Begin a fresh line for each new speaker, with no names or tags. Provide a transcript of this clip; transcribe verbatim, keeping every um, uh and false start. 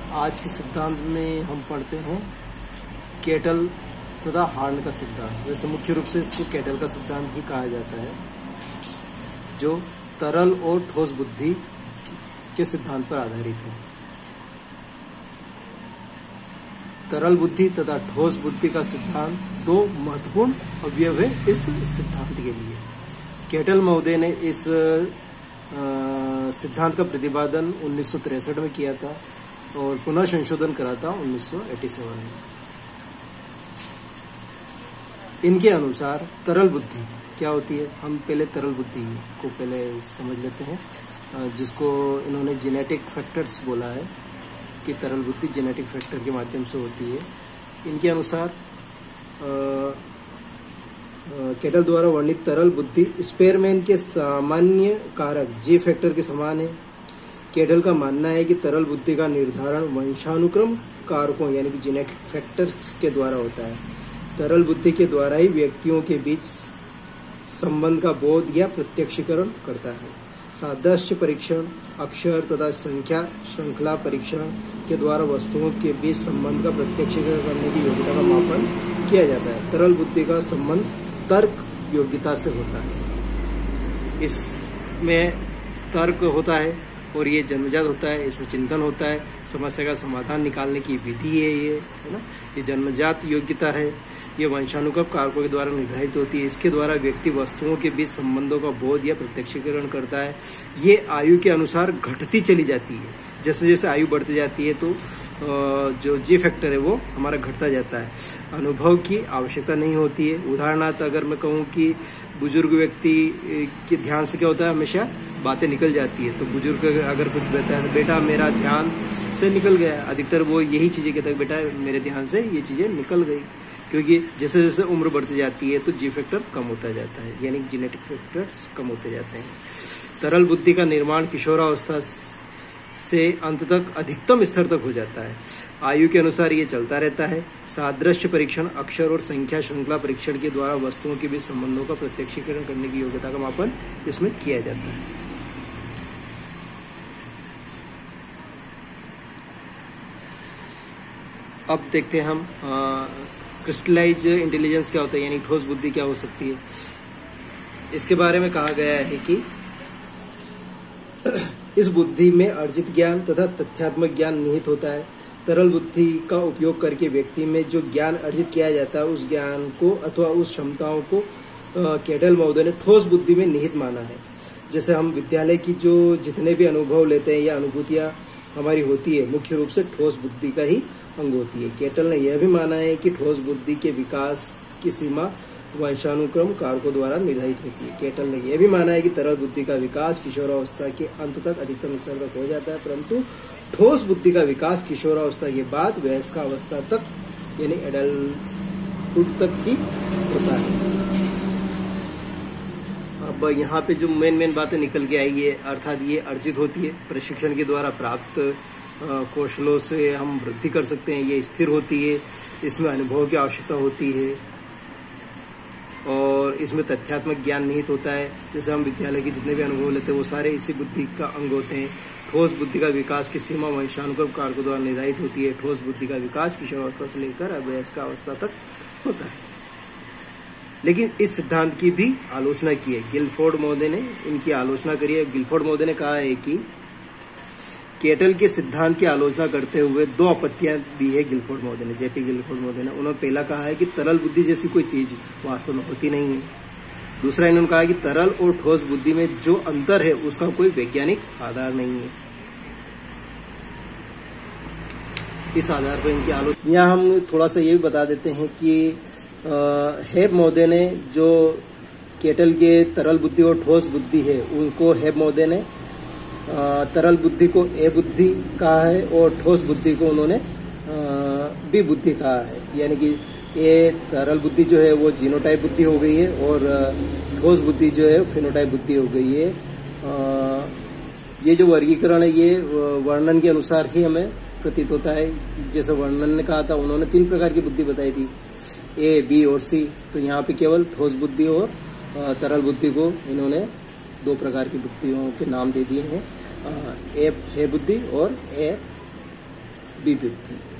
आज के सिद्धांत में हम पढ़ते हैं केटल तथा हार्न का सिद्धांत। वैसे मुख्य रूप से इसको केटल का सिद्धांत ही कहा जाता है, जो तरल और ठोस बुद्धि के सिद्धांत पर आधारित है। तरल बुद्धि तथा ठोस बुद्धि का सिद्धांत दो महत्वपूर्ण अवयव है इस सिद्धांत के लिए। केटल महोदय ने इस सिद्धांत का प्रतिपादन उन्नीस सौ तिरसठ में किया था और पुनः संशोधन करा था उन्नीस सौ सत्तासी में। इनके अनुसार तरल बुद्धि क्या होती है, हम पहले तरल बुद्धि को पहले समझ लेते हैं, जिसको इन्होंने जेनेटिक फैक्टर्स बोला है कि तरल बुद्धि जेनेटिक फैक्टर के माध्यम से होती है। इनके अनुसार केटल द्वारा वर्णित तरल बुद्धि स्पेयरमैन के सामान्य कारक जी फैक्टर के समान है। केटल का मानना है कि तरल बुद्धि का निर्धारण वंशानुक्रम कारकों यानी कि जेनेटिक फैक्टर्स के द्वारा होता है। तरल बुद्धि के द्वारा ही व्यक्तियों के बीच संबंध का बोध या प्रत्यक्षीकरण करता है। सादृश्य परीक्षण, अक्षर तथा संख्या श्रृंखला परीक्षण के द्वारा वस्तुओं के बीच संबंध का प्रत्यक्षीकरण करने की योग्यता का मापन किया जाता है। तरल बुद्धि का संबंध तर्क योग्यता से होता है। इसमें तर्क होता है और ये जन्मजात होता है, इसमें चिंतन होता है, समस्या का समाधान निकालने की विधि है ये, है ना। ये जन्मजात योग्यता है, ये वंशानुक्रम कारकों के द्वारा निर्धारित होती है। इसके द्वारा व्यक्ति वस्तुओं के बीच संबंधों का बोध या प्रत्यक्षीकरण करता है। ये आयु के अनुसार घटती चली जाती है। जैसे जैसे आयु बढ़ती जाती है तो जो जी फैक्टर है वो हमारा घटता जाता है। अनुभव की आवश्यकता नहीं होती है। उदाहरणार्थ अगर मैं कहूँ कि बुजुर्ग व्यक्ति के ध्यान से क्या होता है, हमेशा बातें निकल जाती है। तो बुजुर्ग अगर कुछ कहता है तो बेटा मेरा ध्यान से निकल गया, अधिकतर वो यही चीजें कहता है, बेटा मेरे ध्यान से ये चीजें निकल गई। क्योंकि जैसे जैसे उम्र बढ़ती जाती है तो जी फैक्टर कम होता जाता है, यानी जेनेटिक फैक्टर्स कम होते जाते हैं। तरल बुद्धि का निर्माण किशोरावस्था से अंत तक अधिकतम स्तर तक हो जाता है। आयु के अनुसार ये चलता रहता है। सादृश्य परीक्षण, अक्षर और संख्या श्रृंखला परीक्षण के द्वारा वस्तुओं के बीच संबंधों का प्रत्यक्षीकरण करने की योग्यता का मापन इसमें किया जाता है। अब देखते हैं हम क्रिस्टलाइज इंटेलिजेंस क्या होता है, यानी ठोस बुद्धि क्या हो सकती है। इसके बारे में कहा गया है कि इस बुद्धि में अर्जित ज्ञान तथा तथ्यात्मक ज्ञान निहित होता है। तरल बुद्धि का उपयोग करके व्यक्ति में जो ज्ञान अर्जित किया जाता है उस ज्ञान को अथवा उस क्षमताओं को केटल महोदय ने ठोस बुद्धि में निहित माना है। जैसे हम विद्यालय की जो जितने भी अनुभव लेते हैं या अनुभूतियां हमारी होती है, मुख्य रूप से ठोस बुद्धि का ही अंग होती है। केटल ने यह भी माना है कि ठोस बुद्धि के विकास की सीमा वंशानुक्रम कारकों द्वारा निर्धारित होती है। केटल ने यह भी माना है कि तरल बुद्धि का विकास किशोरावस्था के अंत तक अधिकतम स्तर तक हो जाता है, परंतु ठोस बुद्धि का विकास किशोरावस्था के बाद वयस्कावस्था तक यानी एडल्टहुड तक ही होता है। अब यहाँ पे जो मेन मेन बातें निकल के आई है, अर्थात ये अर्जित होती है, प्रशिक्षण के द्वारा प्राप्त कौशलों से हम वृद्धि कर सकते हैं। ये स्थिर होती है, इसमें अनुभव की आवश्यकता होती है और इसमें तथ्यात्मक ज्ञान निहित होता है। जैसे हम विद्यालय के जितने भी अनुभव लेते हैं वो सारे इसी बुद्धि का अंग होते हैं। ठोस बुद्धि का विकास की सीमा वंशानुक्रम कारकों द्वारा निर्धारित होती है। ठोस बुद्धि का विकास किशोरावस्था से लेकर अवयस्कावस्था तक होता है। लेकिन इस सिद्धांत की भी आलोचना की है गिलफोर्ड महोदय ने, इनकी आलोचना करी है। गिलफोर्ड महोदय ने कहा है कि केटल के सिद्धांत की आलोचना करते हुए दो आपत्तियां दी है गिलफोर्ड महोदय ने, जेपी गिलफोर्ड महोदय ने। उन्होंने पहला कहा है कि तरल बुद्धि जैसी कोई चीज वास्तव में होती नहीं है। दूसरा इन्होंने कहा कि तरल और ठोस बुद्धि में जो अंतर है उसका कोई वैज्ञानिक आधार नहीं है। इस आधार पर इनकी आलोचना यहाँ हम थोड़ा सा ये भी बता देते हैं कि हेब महोदय ने जो केटल के तरल बुद्धि और ठोस बुद्धि है उनको हेब महोदय ने तरल बुद्धि को ए बुद्धि कहा है और ठोस बुद्धि को उन्होंने बी बुद्धि कहा है। यानी कि ये तरल बुद्धि जो है वो जीनोटाइप बुद्धि हो गई है और ठोस बुद्धि जो है फिनोटाइप बुद्धि हो गई है। ये जो वर्गीकरण है ये वर्णन के अनुसार ही हमें प्रतीत होता है। जैसे वर्णन ने कहा था, उन्होंने तीन प्रकार की बुद्धि बताई थी, ए, बी और सी। तो यहाँ पे केवल ठोस बुद्धि और तरल बुद्धि को इन्होंने दो प्रकार की बुद्धियों के नाम दे दिए हैं, ए हे बुद्धि और ए विविध।